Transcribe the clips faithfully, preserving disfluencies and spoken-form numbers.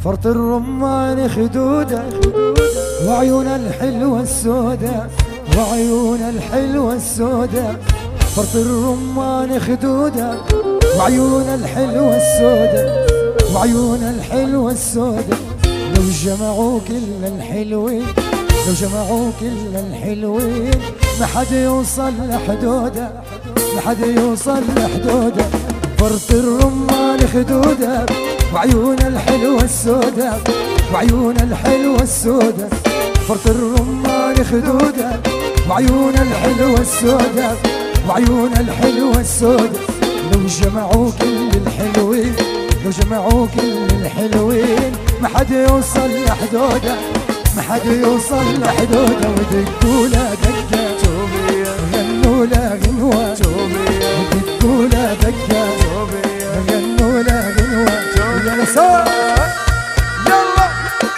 فرط الرمان خدوده وعيون الحلوة السوداء وعيون الحلوة السوداء فرط الرمان خدوده وعيون الحلوة السوداء وعيون الحلوة السوداء لو جمعوا كل الحلوين لو جمعوا كل الحلوين ما حد يوصل لحدوده ما حد يوصل لحدوده فرط الرمان خدوده وعيون الحلوة السوداء وعيون الحلوة السوداء فرط الرمان خدوده وعيون الحلوة السوداء وعيون الحلوة السوداء لو جمعوا كل الحلوين لو جمعوا كل الحلوين ما حد يوصل لحدوده ما حد يوصل لحدوده ودقوا له دقه غنوا له غنوه ودقوا له دقه غنوا له غنوه يلا سوا يلا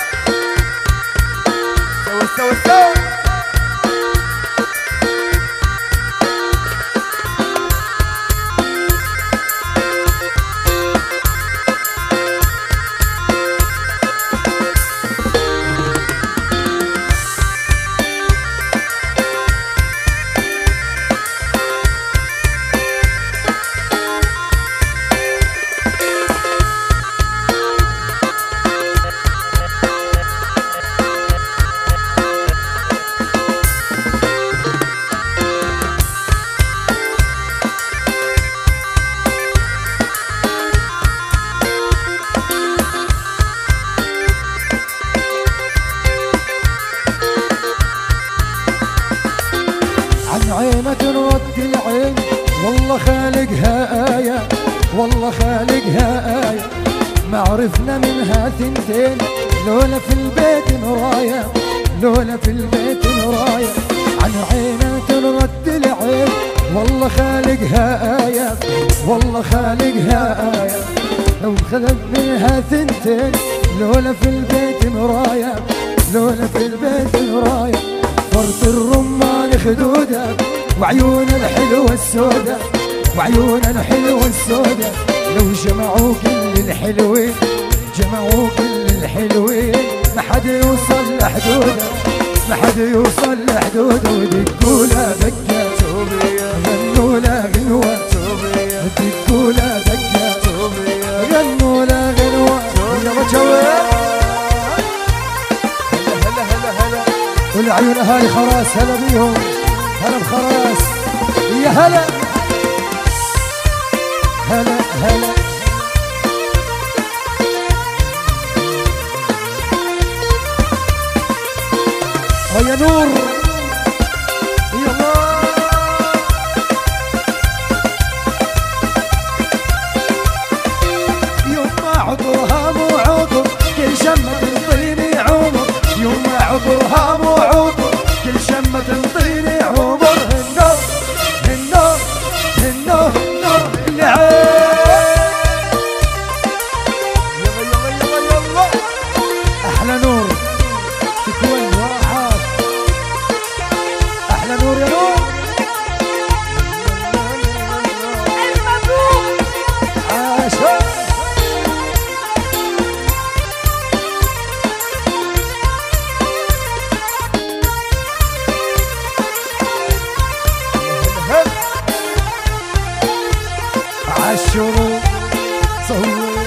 سوا سوا سوا عينة ترد العين والله خالقها آية والله خالقها آية ما عرفنا منها ثنتين لولا في البيت مراية لولا في البيت مراية عن عينة ترد العين والله خالقها آية والله خالقها آية لو خلق منها ثنتين لولا في البيت مراية لولا في البيت مراية فرط الرمان خدوده وعيون الحلوة السوداء وعيون الحلوة السوداء لو جمعوا كل الحلوين جمعوا كل الحلوين ما حد يوصل لحدوده ما حد يوصل لحدوده ودقوا له دقه غنوا له غنوه ودقوا له دقه غنوا له غنوه يلا جوال والعيون اهالي خراس هلا بيهم هلا بخراس يا هلا هلا هلا يا نور يا الله يوم ما عطرها مو عطر كل شمة تنطيني عمر يوم ما عطرها مو عطر كل شمة تنطيني عمر النور النور النور النور العين يلا يلا يلا يلا احلى نور تكون واحد احلى نور يا نور المبروك عاشق عالشروق صور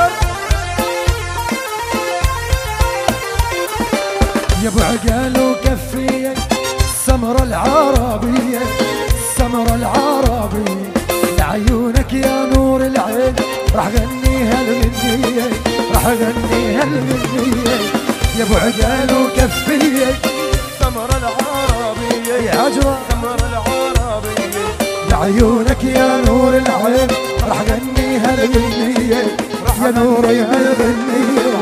يا ابو عقال وكفيك السمرة العربية السمرة العربية لعيونك يا نور العين راح غنيها الغنية راح غنيها الغنية يا ابو عقال وكفيك السمرة العربية يا عجرة السمرة العربية لعيونك يا نور العين راح غنيها الغنية يا نور يا الغنية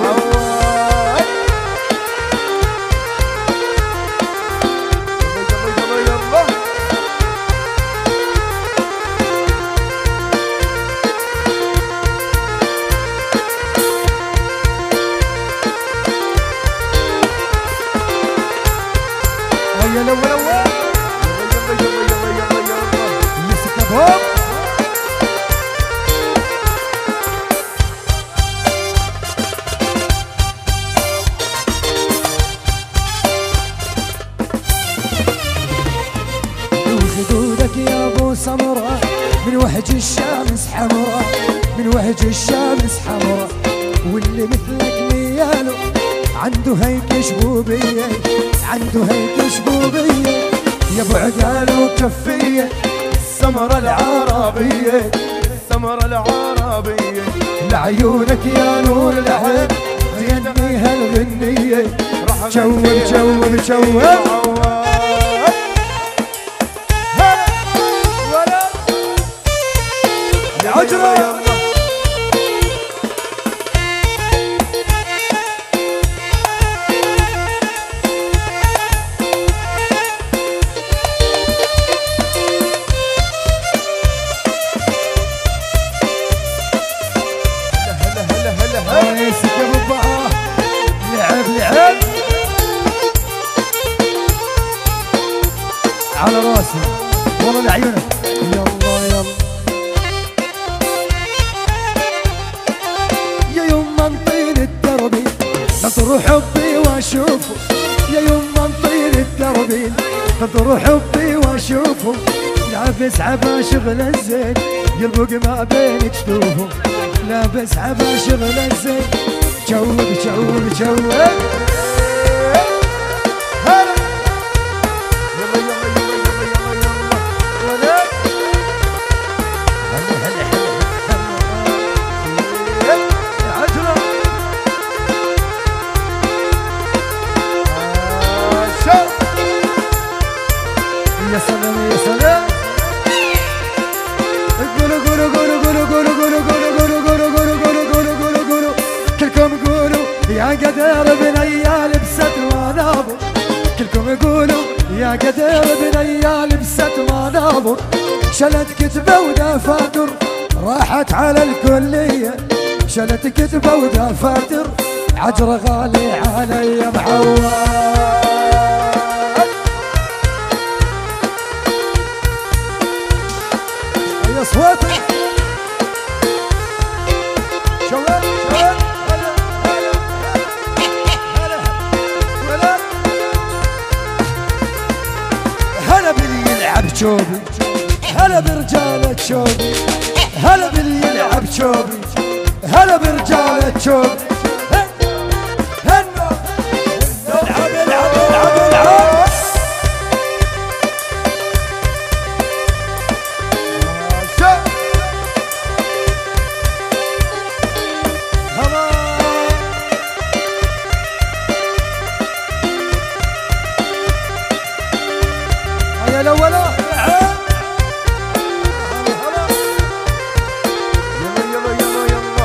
يلا ولا ولا يلا يلا يلا يلا يسكب هوب اللي مثلك نياله عنده هيك شبوبية عنده هيك شبوبية يا ابو عقال وكفية السمرة العربية السمرة العربية لعيونك يا نور العين غني هالغنية جوب جوب جوب يا عجرة على راسي والله لعيونك يلا يلا يا يما نطير الدربي نطر حبي واشوفه يا يما نطير الدربي نطر حبي واشوفه لابس عبا شغل الزين يربق ما بين جدوفه لابس عبا شغل الزين جوب جوب جوب يا سلام يا سلام قولوا قولوا قولوا قولوا قولوا قولوا قولوا قولوا قولوا قولوا قولوا قولوا قولوا كلكم قولوا يا قدر بنيا لبست منابر كلكم قولوا يا قدر بنيا لبست منابر شلت كتبه ودفاتر راحت على الكلية شلت كتبه ودفاتر عجرة غالي علي معود اصواتك شباب شباب هلا هلا هلا هلا هلا باللي يلعب شوبي هلا برجالة شوبي هلا باللي يلعب شوبي هلا برجالة شوبي العب العب العب العب يا الأولى يلا يلا يلا يلا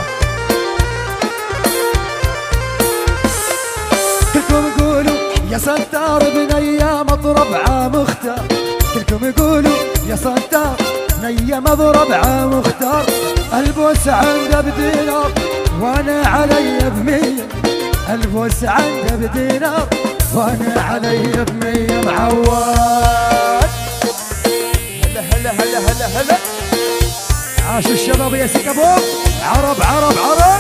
كلكم قولوا يا ستار بنيا مضرب عام اختار كلكم قولوا يا ستار بنيا مضرب عام اختار البوس عنده بدينار وانا علي بمية البوس عنده بدينار وانا علي بمية معود هلا هلا هلا هلا عاشوا الشباب يا سيد ابوك عرب عرب عرب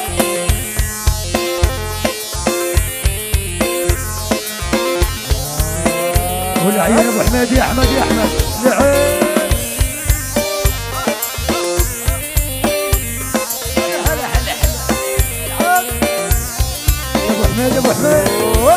والعين ابو حميد يا احمد يا احمد لعين هلا هلا هلا ابو حميد ابو حميد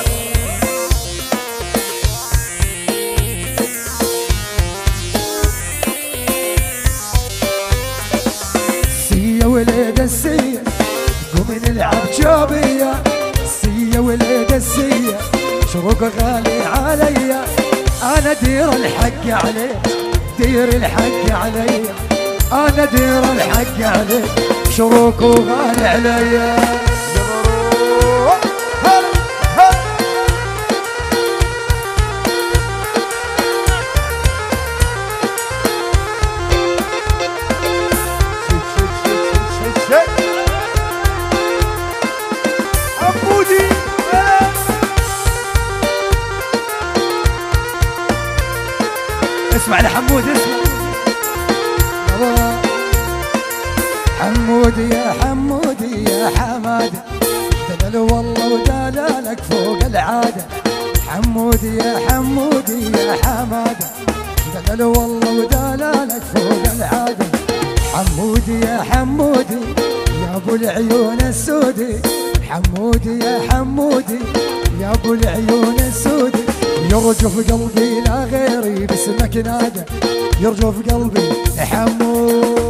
وليد السية قوم نلعب جوبية السية وليد السية شروق غالي عليا انا دير الحق عليه دير الحق عليا انا دير الحق عليه شروق غالي عليا اسمع لحمود اسمع حمود يا حمود يا حماده دلال والله ودلالك فوق العاده حمود يا حمود يا حماده دلال والله ودلالك فوق العاده حمود يا حمودي يا ابو العيون السودي حمودي يا حمودي يا ابو العيون السودي، يرجف قلبي لا غيري باسمك نادى، يرجف قلبي حمود.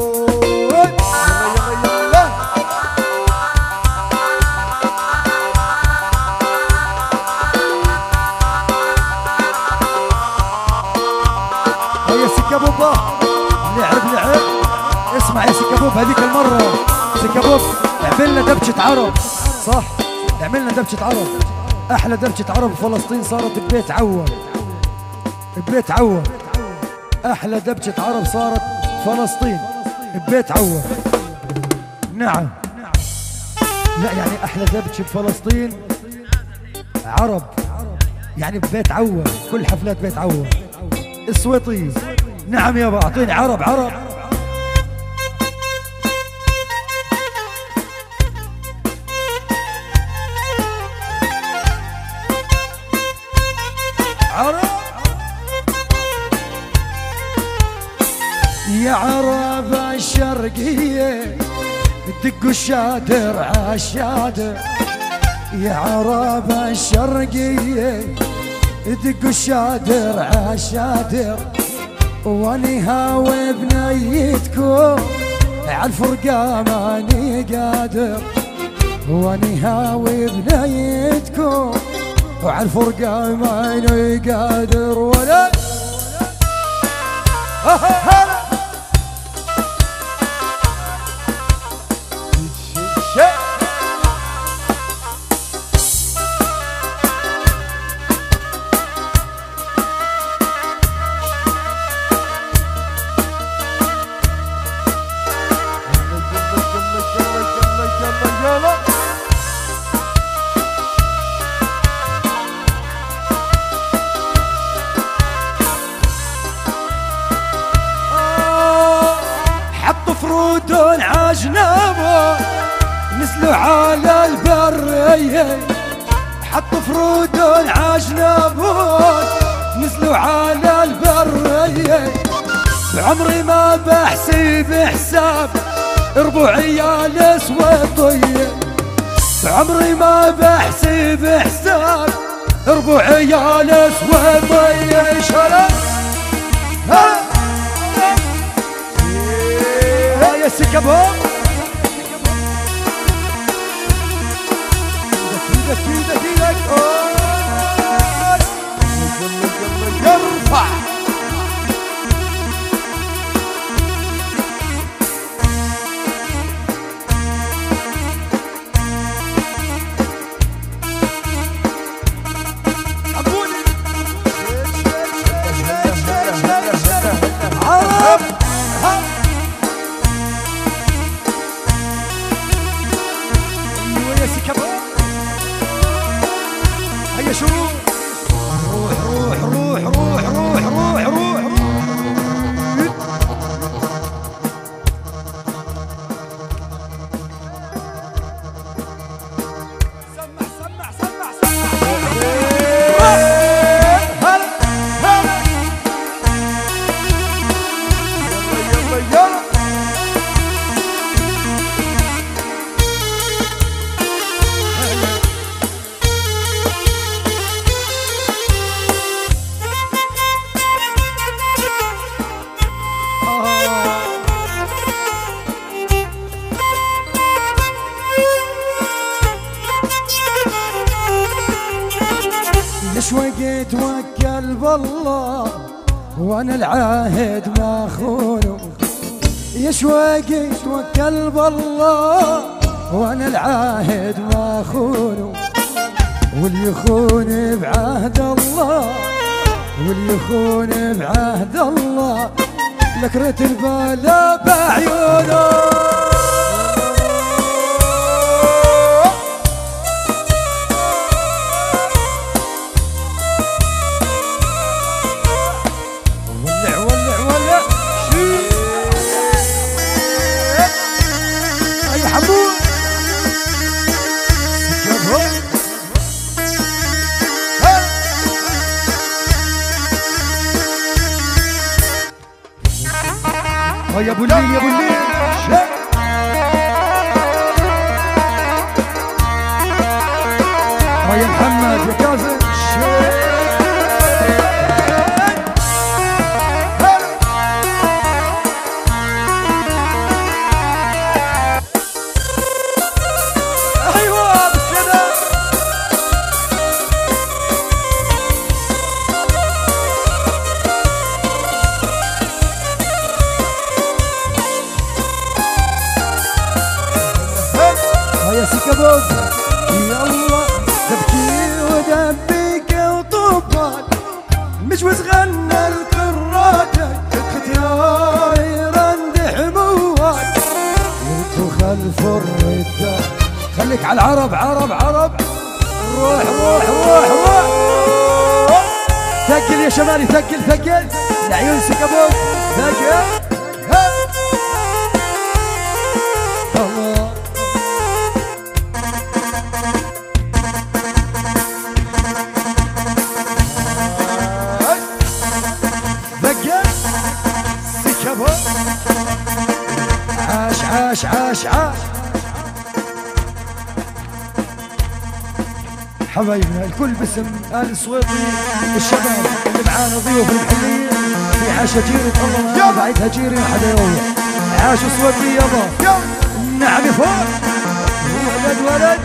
هيا سكة بوبا لعب لعب، اسمع يا سكة بوب هذيك المرة سكة بوب عملنا دبشة عرب صح؟ عملنا دبشة عرب، أحلى دبشة عرب فلسطين صارت ببيت عوض، ببيت عوض أحلى دبشة عرب صارت فلسطين ببيت عوض. نعم لا يعني أحلى دبشة بفلسطين عرب يعني ببيت عوض، كل حفلات بيت عوض السويطي. نعم يابا أعطيني عرب عرب. عرب يا عرب الشرقية دقوا الشادر عالشادر، يا عرب الشرقية دقوا الشادر عالشادر، واني هاوي بنيتكم عالفرقة ماني قادر، واني هاوي بنيتكم وعالفرقة ماني قادر ولا هلا فرود عجنبه نزلوا على البرية، حطوا فرود عجنبه نزلوا على البرية، بعمري ما بحسب حساب ربوعية الاسودية، بعمري ما بحسب حساب ربوعية الاسودية. شرف يا سكة بوب ايدك ايدك ايدك ارفع عرب هيا شروق روح روح روح روح روح روح روح سمع سمع سمع سمع هلا هلا يلا يلا يلا ليش وقيت توكل بالله وانا العاهد ما خونه، ليش وقيت توكل بالله وانا العاهد ما خونه، واللي يخون بعهد الله واللي يخون بعهد الله لكرة البلا بعيونه. يا ابو الليل يا ابو الليل يا محمد يا كاظم ايوه بالسلام. يا سكبوب يلا تبكي ودبيك وطوبان مجوز غنى الكراتة ختياري رند حموان يردوا خلف الردة خليك على العرب عرب عرب روح روح روح روح ثقل يا شمالي ثقل ثقل العيون سكبوب ثقل عاش عاش عاش عاش حبايبنا الكل باسم آل السويطي والشباب اللي معانا ضيوف المحليين في عاشا جيري تفضل بعيدها جيري ما حدا يروح عاش السويطي يابا نعم فوق ولد ولد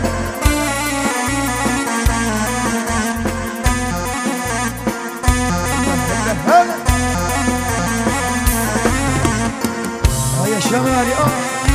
يا شمالي اه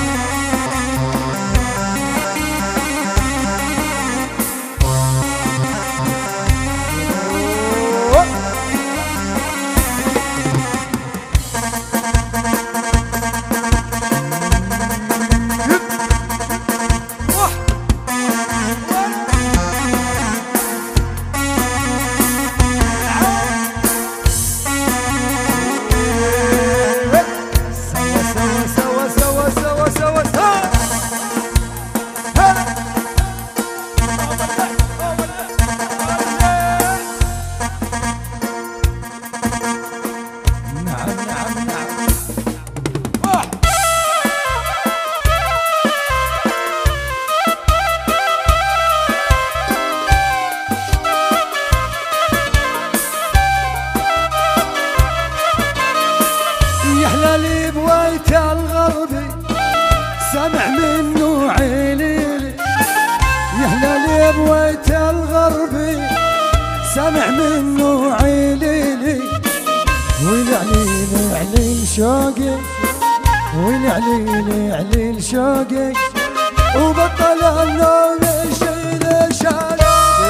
يحلى بويت الغربي سمع منه عيليلي يحلى بويت الغربي سمع منه عيليلي ويلعليلي عليل شوقي ويلعليلي عليل شوقي وبطل النوم يشيل شالي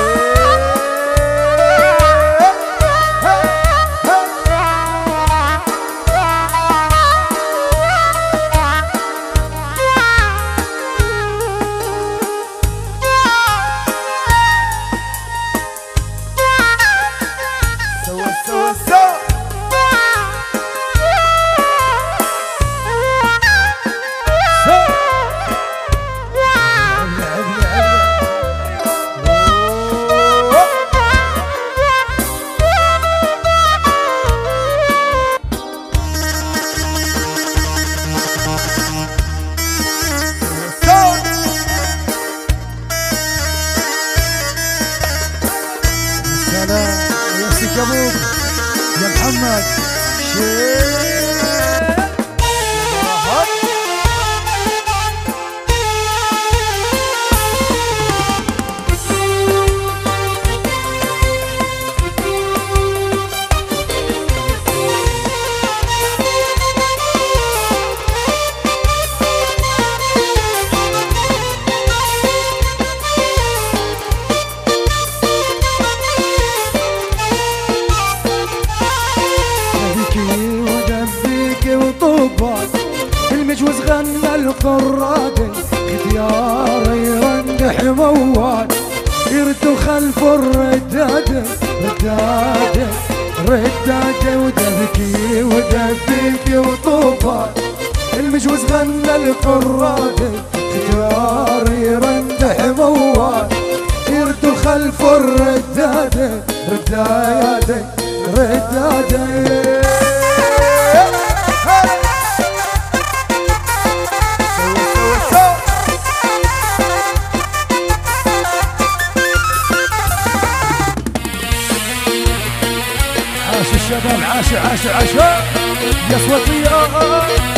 يا سكبوب يا محمد شيء المجوز غنى القرادة اختياري رندح موال يردوا خلف الردادة ردادة ردادة ودبكي ودبكي وطوفان المجوز غنى القرادة اختياري رندح موال يردوا خلف الردادة ردادة ردادة عشا عشا يا صوتي